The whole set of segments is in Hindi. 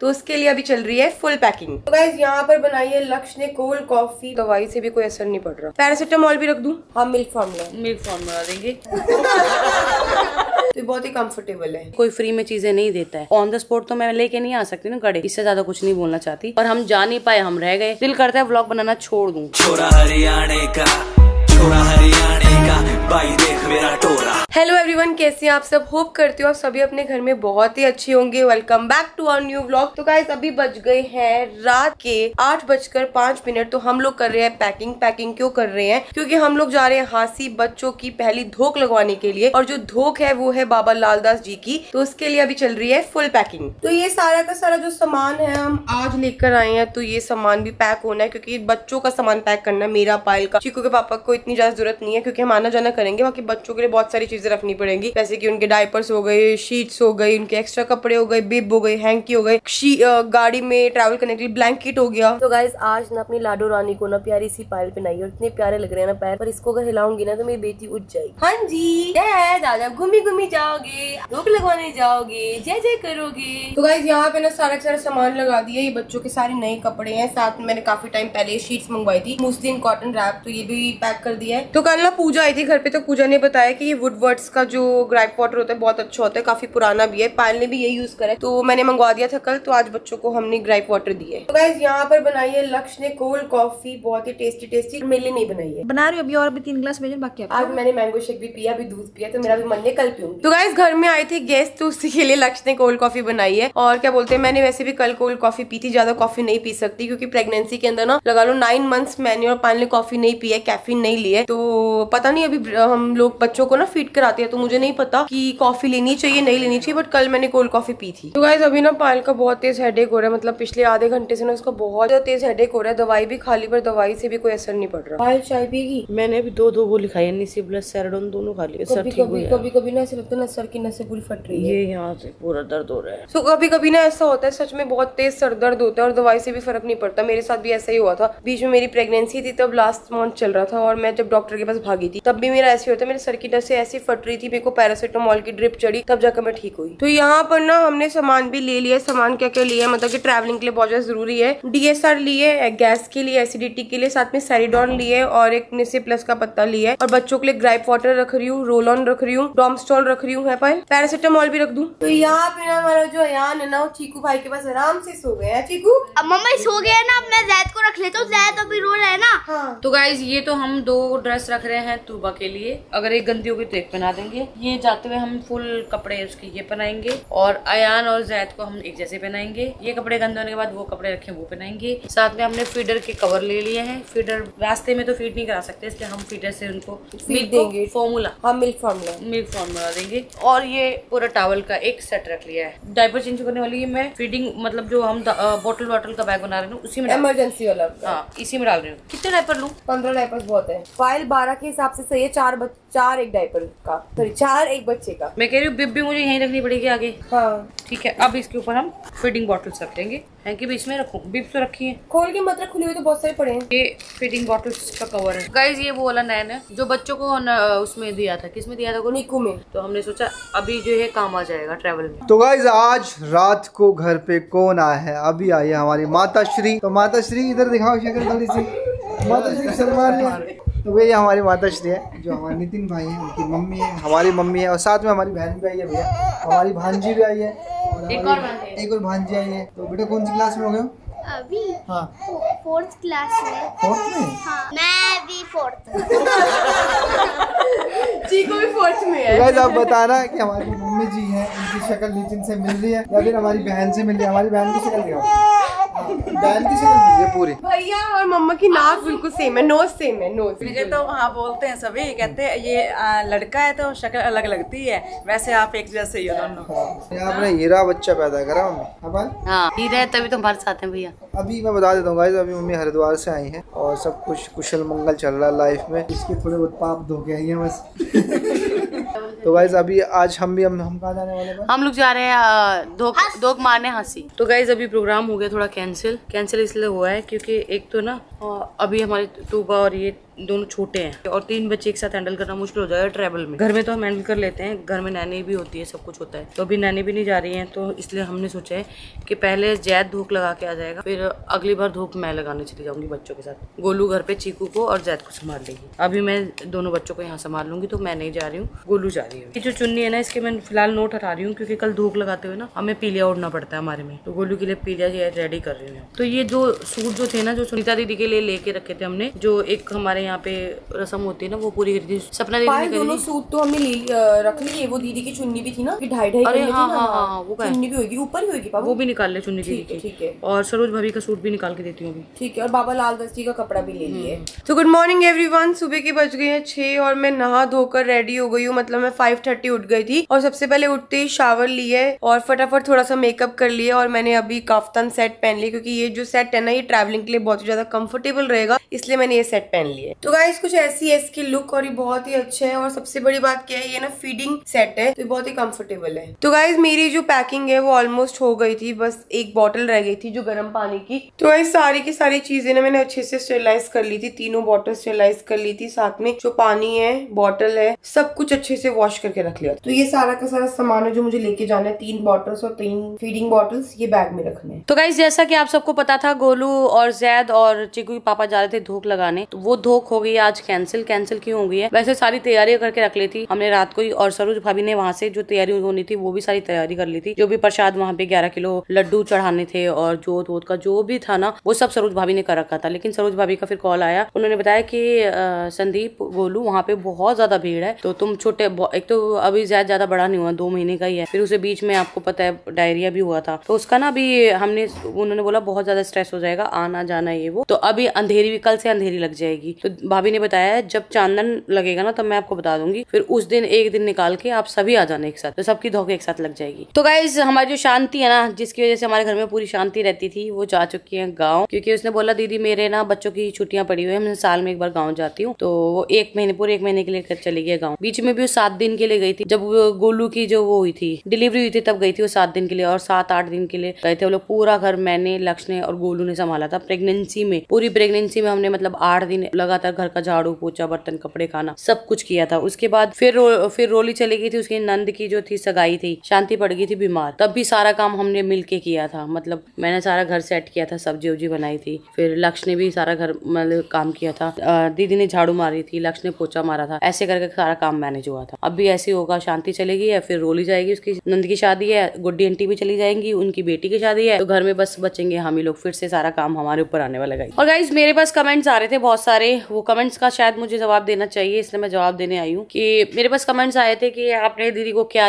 तो उसके लिए अभी चल रही है फुल पैकिंग। तो गाइस यहाँ पर बनाई है लक्ष्य ने कोल्ड कॉफी। दवाई से भी कोई असर नहीं पड़ रहा। पैरासिटामोल भी रख दूं? हाँ, मिल्क फॉर्मूला देंगे। तो बहुत ही कंफर्टेबल है। कोई फ्री में चीजें नहीं देता है। ऑन द स्पॉट तो मैं लेके नहीं आ सकती ना गड़े, इससे ज्यादा कुछ नहीं बोलना चाहती, पर हम जा नहीं पाए, हम रह गए। दिल करता है व्लॉग बनाना छोड़ दूं। छोरा हरियाणा का, भाई देख मेरा टोरा। हेलो एवरीवन, कैसे हैं आप सब? होप करती हूँ आप सभी अपने घर में बहुत ही अच्छे होंगे। Welcome back to our new vlog. तो गाइस अभी बज गए हैं रात के 8:05। तो हम लोग कर रहे हैं पैकिंग क्यों कर रहे हैं? क्योंकि हम लोग जा रहे हैं हांसी बच्चों की पहली धोक लगवाने के लिए, और जो धोक है वो है बाबा लालदास जी की। तो उसके लिए अभी चल रही है फुल पैकिंग। तो ये सारा का सारा जो सामान है हम आज लेकर आए हैं, तो ये सामान भी पैक होना है, क्योंकि बच्चों का सामान पैक करना है, मेरा, पायल का। चीकू के पापा को इतनी ज्यादा जरूरत नहीं है क्योंकि हम आना जाना करेंगे। बाकी बच्चों के लिए बहुत सारी चीजें रखनी पड़ेंगी, जैसे कि उनके डायपर्स हो गए, शीट्स हो गई, उनके एक्स्ट्रा कपड़े हो गए, बिब हो गई, हैंकी हो गई, गाड़ी में ट्रैवल करने के लिए ब्लैंकेट हो गया। तो गाइस आज ना अपनी लाडो रानी को ना प्यारी सी पायल पहनाई, और इतने प्यारे लग रहे हैं ना पैर, पर इसको अगर हिलाऊंगी ना तो मेरी बेटी उठ जाएगी। हाँ जी, दादा घूमी जाओगे, धूप लगवाने जाओगे, जय जय करोगे। तो गाइस यहाँ पे ना सारा सामान लगा दिया। ये बच्चों के सारे नए कपड़े हैं, साथ में मैंने काफी टाइम पहले शीट्स मंगवाई थी, मुस्लिन कॉटन रैप, तो ये भी पैक कर दिया है। तो कल ना पूजा आई थी घर पे, तो पूजा ने बताया कि ये वुडवर्ड्स का जो ग्राइप वाटर होता है बहुत अच्छा होता है, काफी पुराना भी है। पायल ने भी यही यूज करा है, तो मैंने मंगवा दिया था कल। तो आज बच्चों को हमने ग्राइप वाटर दिए। तो गाइस यहाँ पर बनाई है लक्ष्य ने कोल्ड कॉफी, बहुत ही टेस्टी। मेरे लिए नहीं बनाई है, बना रही हूँ अभी, और भी 3 ग्लास भेजो बाकी। आज मैंने मैंगो शेक भी पिया, अभी दूध पिया, तो मेरा भी मन है कल पीऊंगी। तो गाइस घर में आए थे गेस्ट, तो उसी के लिए लक्ष्य ने कोल्ड कॉफी बनाई है। और क्या बोलते हैं, मैंने वैसे भी कल कोल्ड कॉफी पी थी, ज्यादा कॉफी नहीं पी सकती क्योंकि प्रेगनेंसी के अंदर ना लगा लो 9 मंथ्स मैंने और पायल ने कॉफी नहीं पी है, कैफीन नहीं ली है। तो पता नहीं, अभी हम लोग बच्चों को ना फीड कराते हैं, तो मुझे नहीं पता कि कॉफी लेनी चाहिए नहीं लेनी चाहिए, बट कल मैंने कोल्ड कॉफी पी थी। तो गाइस अभी ना पायल का बहुत तेज हेडेक हो रहा है, मतलब पिछले आधे घंटे से ना उसका बहुत तेज हेडेक हो रहा है। दवाई भी खा ली, पर दवाई से भी कोई असर नहीं पड़ रहा। पायल चाय पीगी? मैंने अभी 2 गोली खाई है, निसिप्लस सेराडोन दोनों खा लिए। कभी ना ऐसा लगता है ना सर की नसें पूरी फट रही है, ये यहाँ से पूरा दर्द हो रहा है। तो कभी ना ऐसा होता है, सच में बहुत तेज सर दर्द होता है और दवाई से भी फर्क नहीं पड़ता। मेरे साथ भी ऐसा ही हुआ था। बीच में मेरी प्रेगनेंसी थी, तब लास्ट मंथ चल रहा था, और मैं जब डॉक्टर के पास भागी थी तब भी मेरा ऐसे होता है, मेरे सर की नसें ऐसी फट रही थी, मेरे को पैरासिटामोल की ड्रिप चढ़ी, तब जाकर मैं ठीक हुई। तो यहाँ पर ना हमने सामान भी ले लिया। सामान क्या क्या लिया, मतलब कि ट्रैवलिंग के लिए बहुत ज्यादा जरूरी है। DSR लिए, गैस के लिए, एसिडिटी के लिए, साथ में सेरिडॉन लिए, और एक निसे प्लस का पत्ता लिया है, और बच्चों के लिए ग्राइप वाटर रख रही हूँ, रोल ऑन रख रही हूँ, डॉमस्टॉल रख रही हूँ, है पायल, पैरासिटामोल भी रख दूं। तो यहाँ पे ना हमारा जो अयान है ना, वो चीकू भाई के पास आराम से सो गया है। चीकू अब मम्मा सो गया है ना, अब मैं जैद को रख लेता हूँ, जैद अभी रो रहा है ना। हाँ। तो गाइज ये तो हम 2 ड्रेस रख रहे हैं तूबा के लिए, अगर एक गंदी होगी तो एक पहना देंगे। ये जाते हुए हम फुल कपड़े उसके ये पहनाएंगे, और अयान और जैद को हम एक जैसे पहनाएंगे। ये कपड़े गंदे होने के बाद वो कपड़े रखे वो पहनाएंगे। साथ में हमने फीडर के कवर ले लिए हैं। फीडर रास्ते में तो फीड नहीं करा सकते, इसलिए हम फीडर से उनको फीड देंगे, फॉर्मूला। हाँ, मिल्क फॉर्मूला देंगे। और ये पूरा टॉवल का एक सेट रख लिया है। डायपर चेंज करने वाली है मैं, फीडिंग मतलब जो हम बॉटल का बैग बना रहे हैं उसी में, इमरजेंसी वाला, हाँ इसी में डाल रही हूँ। कितने डायपर लूँ? 15 डायपर बहुत है। फाइल 12 के हिसाब से सही है, 4 एक डायपर का, सॉरी 4 एक बच्चे का। मैं कह रही हूँ बिब भी मुझे यहीं रखनी पड़ेगी आगे। हाँ ठीक है। अब इसके ऊपर हम फीडिंग बॉटल्स रख देंगे। हैंकी भी इसमें रखूँ? बिब तो रखी है, खोल के मत रख, खुली हुई तो बहुत सारे पड़े हैं। ये फीडिंग बॉटल्स का कवर है गाइज। ये वो वाला नैन है जो बच्चों को उसमें दिया था, किसमें दिया था? निकू में। तो हमने सोचा अभी जो है काम आ जाएगा ट्रैवल में। तो गाइज आज रात को घर पे कौन आया है? अभी आई है हमारी माता श्री। तो माता श्री इधर दिखाओ शक्ल थोड़ी सी, माता श्री सलमान। तो भैया हमारी माता श्री है, जो हमारे नितिन भाई हैं, उनकी मम्मी है, हमारी मम्मी है, और साथ में हमारी बहन भी आई है भैया, हमारी भांजी भी आई है, और एक और भांजी आई है। तो बेटा कौन सी क्लास में हो गए हो अभी? हाँ 4th क्लास में। 4th में? हाँ, मैं भी 4th। चीकू भी 4th में है। तो गाइस आप बताना कि हमारी मम्मी जी हैं, उनकी शक्ल नितिन से मिल रही है या फिर हमारी बहन से मिल रही है। हमारी बहन की शक्ल दिखाओ, बहन की शक्ल मिल रही है पूरी। भैया और मम्मा की नाक बिल्कुल सेम है, नोज सेम है, नोज। मुझे तो हाँ बोलते हैं सभी, कहते हैं ये लड़का है तो शक्ल अलग लगती है, वैसे आप एक जैसे ही हो दोनों। आपने हीरा बच्चा पैदा करा मम्मी। हाँ हीरा है तभी तो हमारे साथ हैं भैया। अभी मैं बता देता हूँ गाइस, अभी मम्मी हरिद्वार से आई हैं और सब कुछ कुशल मंगल चल रहा है लाइफ में। इसके थोड़े बहुत पाप धो के आई हैं बस। तो गाइज अभी आज हम कहाँ जाने वाले हैं? हम लोग जा रहे हैं धोख मारने हांसी। तो गाइज अभी प्रोग्राम हो गया थोड़ा कैंसिल इसलिए हुआ है क्योंकि एक तो ना अभी हमारे तूबा और ये दोनों छोटे हैं और 3 बच्चे एक साथ हैंडल करना मुश्किल हो जाएगा ट्रैवल में। घर में तो हम हैंडल कर लेते हैं, घर में नैनी भी होती है, सब कुछ होता है। तो अभी नैनी भी नहीं जा रही है, तो इसलिए हमने सोचा है कि पहले जैद धूप लगा के आ जाएगा, फिर अगली बार धूप मैं लगाने चली जाऊंगी बच्चों के साथ। गोलू घर पे चीकू को और जैद को संभाल लेगी। अभी मैं दोनों बच्चों को यहाँ संभाल लूंगी, तो मैं नहीं जा रही हूँ, गोलू जा रही है। ये जो चुन्नी है ना, इसके मैं फिलहाल नोट हटा रही हूँ क्योंकि कल धूप लगाते हुए ना हमें पीलिया ओढ़ना पड़ता है हमारे में, तो गोलू के लिए पीलिया रेडी कर रही हूँ। तो ये जो सूट जो थे ना, जो सुनीता दीदी के लिए लेके रखे थे हमने, जो एक हमारे यहाँ पे रस्म होती है ना, वो पूरी करी थी सपना दीदी ने। दोनों सूट तो हमने रख लिए। वो दीदी की चुन्नी भी थी ना, 2.5 अरे हाँ, वो चुन्नी भी होगी, ऊपर ही होगी, वो भी निकाल ले चुन्नी दीदी की। ठीक है, और सरोज भाभी का सूट भी निकाल के देती हूँ अभी। ठीक है, और बाबा लाल दस्ती का कपड़ा भी ले लिए। तो गुड मॉर्निंग एवरीवन। सुबह के बज गए हैं 6 और मैं नहा धोकर रेडी हो गई हूँ। मतलब मैं 5:30 उठ गई थी और सबसे पहले उठते ही शावर लिए और फटाफट थोड़ा सा मेकअप कर लिया। और मैंने अभी काफ्तान सेट पहन लिया क्योंकि ये जो सेट है ना, ये ट्रैवलिंग के लिए बहुत ही ज्यादा कंफर्टेबल रहेगा, इसलिए मैंने ये सेट पहन लिया। तो गाइस कुछ ऐसी है इसकी लुक और ये बहुत ही अच्छा है। और सबसे बड़ी बात क्या है, ये ना फीडिंग सेट है, तो ये बहुत ही कंफर्टेबल है। तो गाइस मेरी जो पैकिंग है वो ऑलमोस्ट हो गई थी, बस एक बॉटल रह गई थी जो गर्म पानी की। तो गाइस सारी की सारी चीजें ना मैंने अच्छे से स्टेरिलाइज कर ली थी, तीनों बॉटल स्टेरिलाइज कर ली थी, साथ में जो पानी है, बॉटल है, सब कुछ अच्छे से वॉश करके रख लिया। तो ये सारा का सारा सामान है जो मुझे लेके जाना है, 3 बॉटल्स और 3 फीडिंग बॉटल्स ये बैग में रखने हैं। तो गाइस जैसा कि आप सबको पता था, गोलू और जैद और चिकू के पापा जा रहे थे धूप लगाने, तो वो धूप हो गई आज कैंसिल क्यों हो गई है। वैसे सारी तैयारियां करके रख ली थी हमने रात को ही, और सरोज भाभी ने वहाँ से जो तैयारी होनी थी वो भी सारी तैयारी कर ली थी। जो भी प्रसाद वहाँ पे 11 किलो लड्डू चढ़ाने थे और जोत वोत का जो भी था ना, वो सब सरोज भाभी ने कर रखा था। लेकिन सरोज भाभी का फिर कॉल आया, उन्होंने बताया कि संदीप, गोलू, वहाँ पे बहुत ज्यादा भीड़ है, तो तुम छोटे, एक तो अभी ज्यादा बड़ा नहीं हुआ, 2 महीने का ही है, फिर उसे बीच में आपको पता है डायरिया भी हुआ था, तो उसका ना अभी उन्होंने बोला बहुत ज्यादा स्ट्रेस हो जाएगा, आना जाना ये वो, तो अभी अंधेरी भी, कल से अंधेरी लग जाएगी। तो भाभी ने बताया जब चांदन लगेगा ना तब मैं आपको बता दूंगी, फिर उस दिन एक दिन निकाल के आप सभी आ जाना एक साथ, तो सबकी धोखे एक साथ लग जाएगी। तो गाइज हमारी जो शांति है ना, जिसकी वजह से हमारे घर में पूरी शांति रहती थी, वो जा चुकी है गाँव, क्योंकि उसने बोला दीदी मेरे ना बच्चों की छुट्टियां पड़ी हुई है, मैं साल में एक बार गाँव जाती हूँ, तो वो पूरे एक महीने के लिए चली गई गाँव। बीच में भी वो 7 दिन के लिए गई थी, जब गोलू की जो वो हुई थी, डिलीवरी हुई थी, तब गई थी वो 7 दिन के लिए, और 7-8 दिन के लिए गए थे वो लोग। पूरा घर मैंने, लक्ष्य ने और गोलू ने संभाला था प्रेगनेंसी में, पूरी प्रेगनेंसी में हमने मतलब 8 दिन लगातार घर का झाड़ू पोछा, बर्तन, कपड़े, खाना सब कुछ किया था। उसके बाद फिर रोली चली गई थी, उसकी नंद की जो थी सगाई थी, शांति पड़ गई थी बीमार, तब भी सारा काम हमने मिलके किया था। मतलब मैंने सारा घर सेट किया था, सब्जी उब्जी बनाई थी, फिर लक्ष्य ने भी सारा घर मतलब काम किया था, दीदी ने झाड़ू मारी थी, लक्ष्य ने पोछा मारा था, ऐसे करके सारा काम मैनेज हुआ था। अब भी ऐसे होगा, शांति चलेगी है, फिर रोली जाएगी, उसकी नंद की शादी है, गुड्डी आंटी भी चली जाएंगी, उनकी बेटी की शादी है, तो घर में बस बचेंगे हम ही लोग, फिर से सारा काम हमारे ऊपर आने वाला है। और गाइज मेरे पास कमेंट्स आ रहे थे बहुत सारे, वो कमेंट्स का शायद मुझे जवाब देना चाहिए, इसलिए मैं जवाब देने आई हूँ कि मेरे पास कमेंट्स आए थे कि आपने दीदी को क्या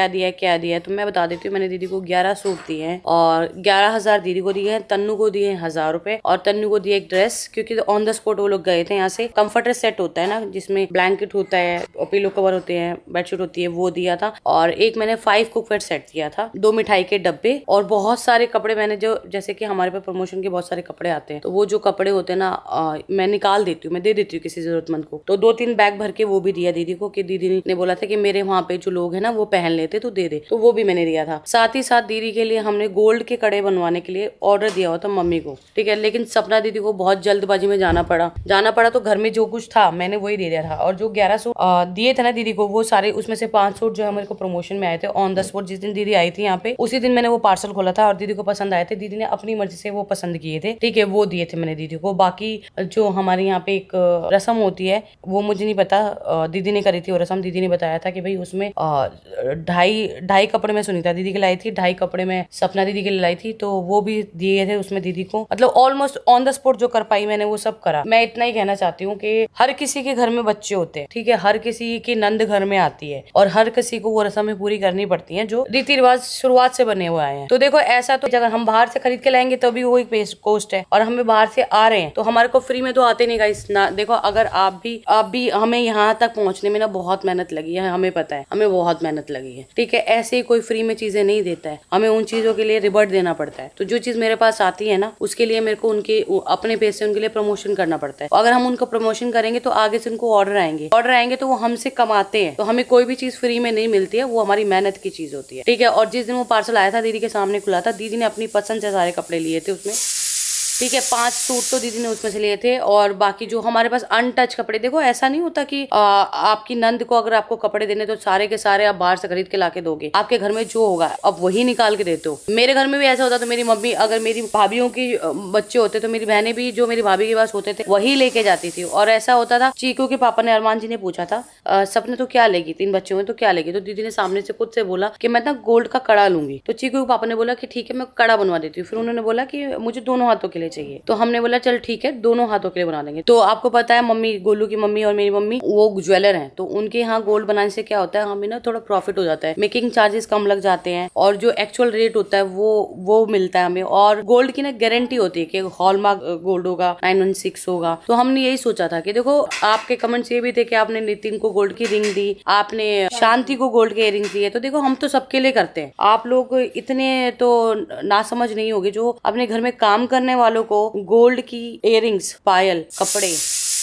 दिया। तो मैं बता देती हूँ, मैंने दीदी को 11 सूट दिए हैं और 11,000 दीदी को दिए हैं, तन्नू को दिए हैं 1000 रुपए, और तन्नू को दिए एक ड्रेस, क्योंकि ऑन द स्पॉट वो लोग गए थे यहाँ से। कंफर्टर सेट होता है ना, जिसमें ब्लैंकेट होता है, पिलो कवर होते हैं, बेडशीट होती है, वो दिया था। और एक मैंने 5 कुकवेयर सेट दिया था, 2 मिठाई के डब्बे, और बहुत सारे कपड़े मैंने, जो जैसे कि हमारे पे प्रमोशन के बहुत सारे कपड़े आते हैं, तो वो जो कपड़े होते हैं ना, मैं निकाल देती हूँ, मैं दे देती हूँ किसी जरूरतमंद को, तो 2-3 बैग भर के वो भी दिया दीदी को, कि दीदी ने बोला था कि मेरे वहाँ पे जो लोग हैं ना वो पहन लेते, तो दे दे, तो वो भी मैंने दिया था। साथ ही साथ दीदी के लिए हमने गोल्ड के कड़े बनवाने के लिए ऑर्डर दिया हुआ था मम्मी को, ठीक है, लेकिन सपना दीदी को बहुत जल्दबाजी में जाना पड़ा, तो घर में जो कुछ था मैंने वही दे दिया था। और जो 11 सूट दिए थे ना दीदी को, वो सारे, उसमें से 5 सूट जो है मेरे को प्रमोशन में आए थे ऑन द स्पॉट, जिस दिन दीदी आई थी यहाँ पे, उसी दिन मैंने वो पार्सल खोला था और दीदी को पसंद आए थे, दीदी ने अपनी मर्जी से वो पसंद किए थे, ठीक है, वो दिए थे मैंने दीदी को। बाकी जो हमारे यहाँ पे एक रस्म होती है, वो मुझे नहीं पता, दीदी ने करी थी वो रस्म, दीदी ने बताया था कि भाई उसमें 2.5 कपड़े में सुनीता दीदी के लाई थी, 2.5 कपड़े में सपना दीदी के लिए लाई थी, तो वो भी दिए थे उसमें दीदी को। मतलब ऑलमोस्ट ऑन द स्पॉट जो कर पाई मैंने वो सब करा। मैं इतना ही कहना चाहती हूँ कि हर किसी के घर में बच्चे होते हैं, ठीक है, हर किसी की नंद घर में आती है, और हर किसी को वो रस्में पूरी करनी पड़ती है जो रीति रिवाज शुरुआत से बने हुए हैं। तो देखो ऐसा, तो अगर हम बाहर से खरीद के लाएंगे तो भी वो एक कॉस्ट है, और हमें बाहर से आ रहे हैं तो हमारे को फ्री में तो आते नहीं गाइस ना। देखो अगर आप भी हमें यहाँ तक पहुंचने में ना बहुत मेहनत लगी है, हमें पता है, हमें बहुत मेहनत लगी है, ठीक है, ऐसे ही कोई फ्री में चीजें नहीं देता है, हमें उन चीजों के लिए रिबर्ट देना पड़ता है। तो जो चीज मेरे पास आती है ना, उसके लिए मेरे को उनके अपने पैसे उनके लिए प्रमोशन करना पड़ता है। अगर हम उनको प्रमोशन करेंगे तो आगे से उनको ऑर्डर आएंगे तो वो हमसे कमाते हैं, तो हमें कोई भी चीज फ्री में नहीं मिलती है, वो हमारी मेहनत की चीज होती है, ठीक है। और जिस दिन वो पार्सल आया था, दीदी के सामने खुला था, दीदी ने अपनी पसंद से सारे कपड़े लिए थे उसमें, ठीक है। 5 सूट तो दीदी ने उसमें से लिए थे और बाकी जो हमारे पास अनटच कपड़े, देखो ऐसा नहीं होता कि आपकी नंद को अगर आपको कपड़े देने तो सारे के सारे आप बाहर से खरीद के लाके दोगे। आपके घर में जो होगा अब वही निकाल के देते हो। मेरे घर में भी ऐसा होता तो मेरी मम्मी, अगर मेरी भाभीियों की बच्चे होते तो मेरी बहनें भी जो मेरी भाभी के पास होते थे वही लेके जाती थी। और ऐसा होता था, चीकू के पापा ने, अरमान जी ने पूछा था सपने तो क्या लेगी, 3 बच्चे हुए तो क्या लेगी, तो दीदी ने सामने से खुद से बोला कि मैं ना गोल्ड का कड़ा लूंगी। तो चीकू के पापा ने बोला कि ठीक है मैं कड़ा बनवा देती हूँ। फिर उन्होंने बोला कि मुझे दोनों हाथों के लिए चाहिए। तो हमने बोला चल ठीक है दोनों हाथों के लिए बना देंगे। तो आपको पता है मम्मी, गोलू की मम्मी और मेरी मम्मी वो ज्वेलर हैं, तो उनके यहाँ गोल्ड बनाने से क्या होता है, हमें ना थोड़ा प्रॉफिट हो जाता है, मेकिंग चार्जेस कम लग जाते हैं और जो एक्चुअल रेट होता है वो मिलता है हमें। और गोल्ड की ना गारंटी होती है कि हॉलमार्क गोल्ड होगा, 916 होगा। तो हमने यही सोचा था कि देखो आपके कमेंट्स ये भी थे कि आपने नितिन को गोल्ड की रिंग दी, आपने शांति को गोल्ड के इयरिंग्स दिए, तो देखो हम तो सबके लिए करते हैं। आप लोग इतने तो नासमझ नहीं होगे जो अपने घर में काम करने वालों को गोल्ड की इयरिंग्स, पायल, कपड़े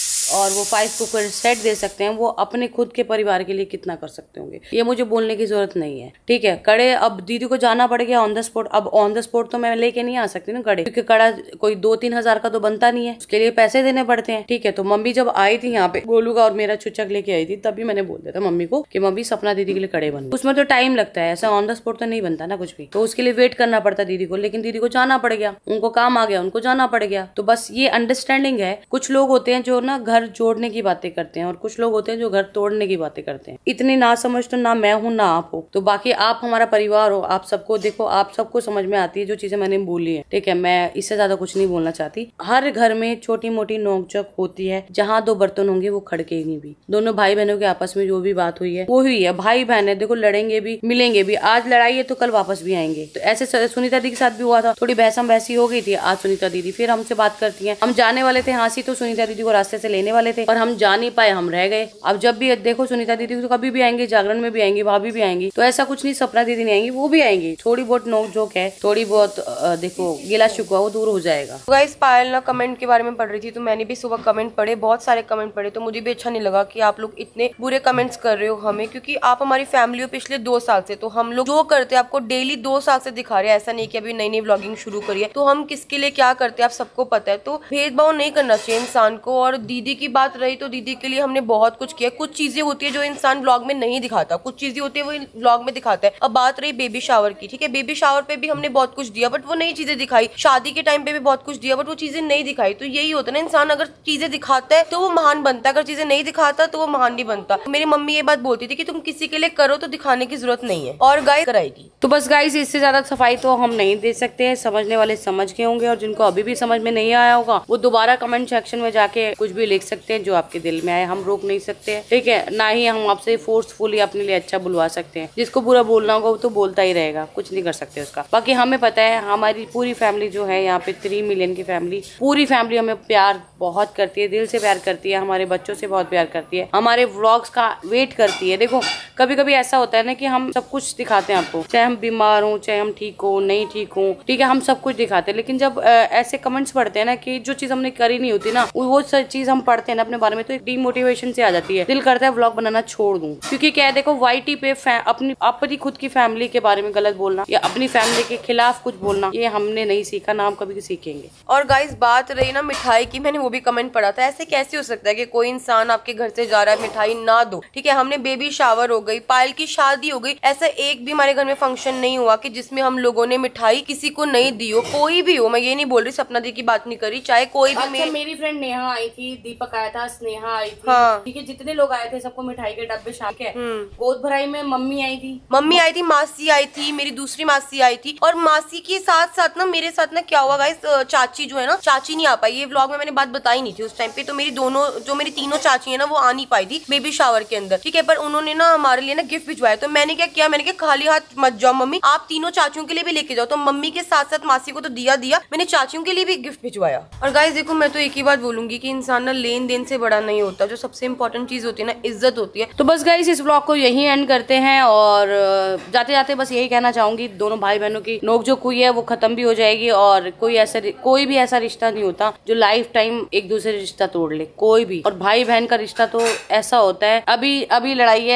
और वो 5 कुकर सेट दे सकते हैं, वो अपने खुद के परिवार के लिए कितना कर सकते होंगे, ये मुझे बोलने की जरूरत नहीं है। ठीक है, कड़े अब दीदी को जाना पड़ गया ऑन द स्पॉट। अब ऑन द स्पॉट तो मैं लेके नहीं आ सकती ना कड़े, क्योंकि कड़ा कोई 2-3 हजार का तो बनता नहीं है, उसके लिए पैसे देने पड़ते हैं। ठीक है, तो मम्मी जब आई थी यहाँ पे, गोलू का और मेरा चुचक लेके आई थी, तभी मैंने बोल दिया था मम्मी को कि मम्मी सपना दीदी के लिए कड़े बन। उसमें तो टाइम लगता है, ऐसा ऑन द स्पॉट तो नहीं बनता ना कुछ भी, तो उसके लिए वेट करना पड़ता दीदी को। लेकिन दीदी को जाना पड़ गया, उनको काम आ गया, उनको जाना पड़ गया। तो बस ये अंडरस्टैंडिंग है। कुछ लोग होते हैं जो ना घर जोड़ने की बातें करते हैं और कुछ लोग होते हैं जो घर तोड़ने की बातें करते हैं। इतनी ना समझ तो ना मैं हूं ना आप हो। तो बाकी आप हमारा परिवार हो, आप सबको देखो, आप सबको समझ में आती है जो चीजें मैंने बोली है। ठीक है, मैं इससे ज्यादा कुछ नहीं बोलना चाहती। हर घर में छोटी मोटी नोकझोंक होती है, जहाँ 2 बर्तन होंगे वो खड़केंगे भी। दोनों भाई बहनों के आपस में जो भी बात हुई है वो हुई है। भाई बहन है, देखो लड़ेंगे भी, मिलेंगे भी। आज लड़ाई है तो कल वापस भी आएंगे। तो ऐसे सुनीता दीदी के साथ भी हुआ था, थोड़ी बहसम बहसी हो गई थी। आज सुनीता दीदी फिर हमसे बात करती है। हम जाने वाले थे हाँसी, तो सुनीता दीदी को रास्ते से लेने वाले थे पर हम जा नहीं पाए, हम रह गए। अब जब भी देखो सुनीता दीदी तो कभी भी आएंगे, जागरण में भी आएंगी, भाभी भी आएंगी। तो ऐसा कुछ नहीं सपना दीदी नहीं आएंगी, वो भी आएंगी। थोड़ी बहुत नोक-झोंक है, थोड़ी बहुत देखो गिला शिकवा वो दूर हो जाएगा। गाइस पायल ना कमेंट के बारे में पढ़ रही थी, तो मैंने भी सुबह कमेंट पढ़े, बहुत सारे कमेंट पढ़े। तो मुझे भी अच्छा नहीं लगा कि आप लोग इतने बुरे कमेंट्स कर रहे हो हमें, क्योंकि आप हमारी फैमिली हो पिछले 2 साल से। तो हम लोग जो करते हैं आपको डेली 2 साल से दिखा रहे हैं, ऐसा नहीं कि अभी नई नई व्लॉगिंग शुरू करी है। तो हम किसके लिए क्या करते हैं आप सबको पता है। तो भेदभाव नहीं करना चाहिए इंसान को। और दीदी की बात रही तो दीदी के लिए हमने बहुत कुछ किया। कुछ चीजें होती है जो इंसान व्लॉग में नहीं दिखाता, कुछ चीजें होती है वो व्लॉग में दिखाता है। अब बात रही बेबी शावर की, ठीक है, बेबी शावर पे भी हमने बहुत कुछ दिया बट वो नई चीजें दिखाई। शादी के टाइम पे भी बहुत कुछ दिया बट वो चीजें नहीं दिखाई। तो यही होता है ना, इंसान अगर चीजें दिखाता है तो वो महान बनता है, अगर चीजें नहीं दिखाता तो वो महान नहीं बनता। मेरी मम्मी ये बात बोलती थी कि तुम किसी के लिए करो तो दिखाने की जरूरत नहीं है, और गाइस कराएगी। तो बस गाइस इससे ज्यादा सफाई तो हम नहीं दे सकते हैं। समझने वाले समझ गए होंगे और जिनको अभी भी समझ में नहीं आया होगा वो दोबारा कमेंट सेक्शन में जाके कुछ भी लिख सकते हैं जो आपके दिल में आए। हम रोक नहीं सकते, ठीक है, ना ही हम आपसे फोर्सफुली अपने लिए अच्छा बुलवा सकते हैं। जिसको बुरा बोलना होगा वो तो बोलता ही रहेगा, कुछ नहीं कर सकते उसका। बाकी हमें पता है हमारी पूरी फैमिली जो है यहाँ पे 3 मिलियन की फैमिली, पूरी फैमिली हमें प्यार बहुत करती है, दिल से प्यार करती है, हमारे बच्चों से बहुत प्यार करती है, हमारे व्लॉग्स का वेट करती है। देखो कभी कभी ऐसा होता है ना कि हम सब कुछ दिखाते हैं आपको, चाहे हम बीमार हो, चाहे हम ठीक हो, नहीं ठीक हो, ठीक है, हम सब कुछ दिखाते हैं। लेकिन जब ऐसे कमेंट्स पढ़ते हैं ना कि जो चीज हमने करी नहीं होती ना, वो चीज हम पढ़ते हैं ना अपने बारे में, तो एक डीमोटिवेशन से आ जाती है। दिल करता है व्लॉग बनाना छोड़ दूं, क्योंकि क्या है देखो वाईटी पे अपनी खुद की फैमिली के बारे में गलत बोलना या अपनी फैमिली के खिलाफ कुछ बोलना, ये हमने नहीं सीखा ना हम कभी सीखेंगे। और गाइस बात रही ना मिठाई की, मैंने वो भी कमेंट पढ़ा था, ऐसे कैसे हो सकता है कि कोई इंसान आपके घर से जा रहा है मिठाई ना दो। ठीक है, हमने बेबी शावर हो गई, पायल की शादी हो गई, ऐसा एक भी हमारे घर में फंक्शन नहीं हुआ कि जिसमें हम लोगों ने मिठाई किसी को नहीं दी हो। कोई भी हो, मैं ये नहीं बोल रही सपना दी की बात नहीं करी, चाहे कोई भी। अच्छा, मेरी फ्रेंड नेहा आई थी, दीपक आया था, स्नेहा आई थी, हाँ, ठीक है, जितने लोग आए थे सबको मिठाई के डब्बे शामिल है। गोद भराई में मम्मी आई थी, मासी आई थी, मेरी दूसरी मासी आई थी। और मासी के साथ साथ ना मेरे साथ ना क्या हुआ गाइस, चाची जो है ना, चाची नहीं आ पाई। ये व्लॉग में मैंने बात बताई नहीं थी उस टाइम पे। तो मेरी तीनों चाची है ना वो आ नहीं पाई थी बेबी शावर के अंदर, ठीक है। पर उन्होंने ना हमारे लिए ना गिफ्ट भिजवाया। तो मैंने क्या किया, मैंने कहा खाली हाथ मत जाओ मम्मी, आप तीनों चाचियों के लिए भी लेके जाओ। तो मम्मी के साथ साथ मासी को तो दिया, मैंने चाचियों के लिए भी गिफ्ट भिजवाया। और गाइस देखो मैं तो एक ही बात बोलूंगी कि इंसान ना लेन देन से बड़ा नहीं होता। जो सबसे इम्पोर्टेंट चीज होती है ना, इज्जत होती है। तो बस गाइस इस ब्लॉग को यही एंड करते हैं और जाते जाते बस यही कहना चाहूंगी, दोनों भाई बहनों की नोकझोंक हुई है वो खत्म भी हो जाएगी। और कोई भी ऐसा रिश्ता नहीं होता जो लाइफ टाइम एक दूसरे रिश्ता तोड़ ले, कोई भी। और भाई बहन का रिश्ता तो ऐसा होता है, अभी लड़ाई है और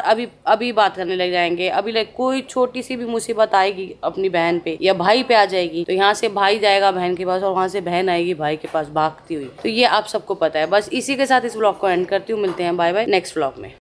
अभी बात करने लग जाएंगे। अभी कोई छोटी सी भी मुसीबत आएगी अपनी बहन पे या भाई पे आ जाएगी तो यहाँ से भाई जाएगा बहन के पास और वहाँ से बहन आएगी भाई के पास भागती हुई। तो ये आप सबको पता है। बस इसी के साथ इस व्लॉग को एंड करती हूँ। मिलते हैं, बाय बाय नेक्स्ट व्लॉग में।